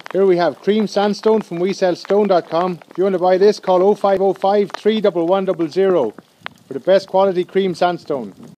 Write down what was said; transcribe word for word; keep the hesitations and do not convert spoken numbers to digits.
Here we have cream sandstone from we sell stone dot com. If you want to buy this, call oh five oh five, three one one zero zero for the best quality cream sandstone.